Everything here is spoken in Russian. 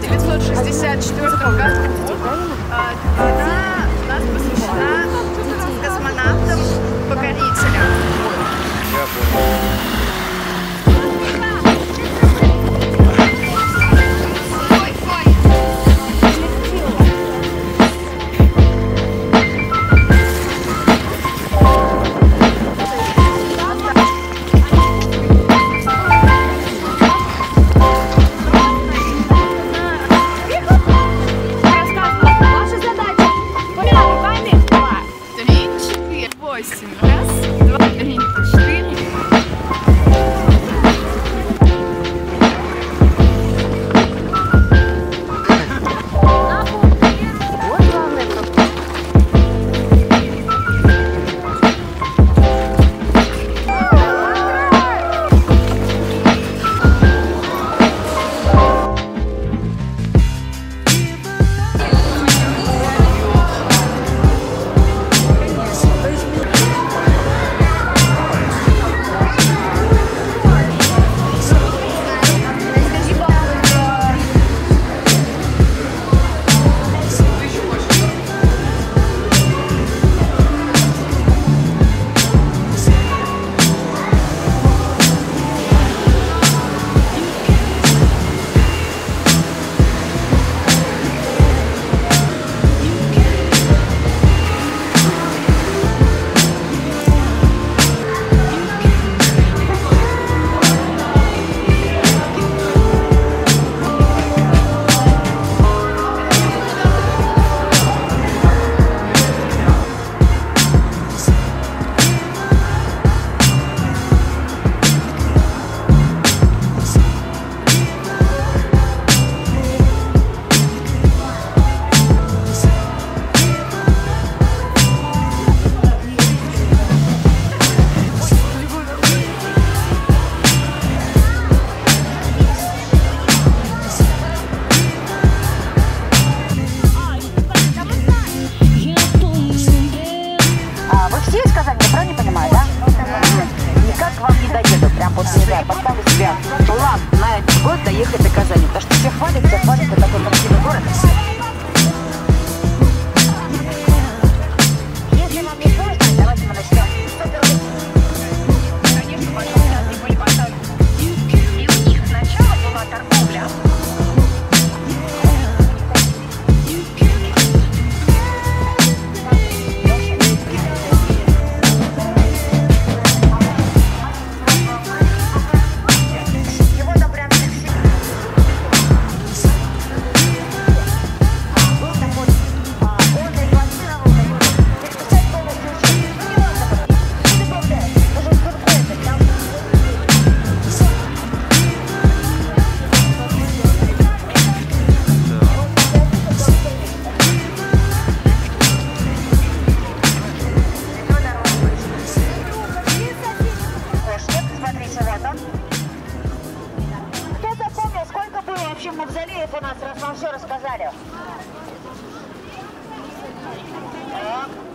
1964 году. Она у нас посвящена космонавтам-покорителям. Раз, два, три, четыре. После себя, поставлю себя план на этот год доехать до Казани. Потому что все хвалят, это такой красивый город. Если вам не сложно, давайте мы начнем. Конечно, потом они были поставлены. И у них сначала была торговля. Кто запомнил, сколько было вообще мавзолеев у нас, раз вам все рассказали? Так.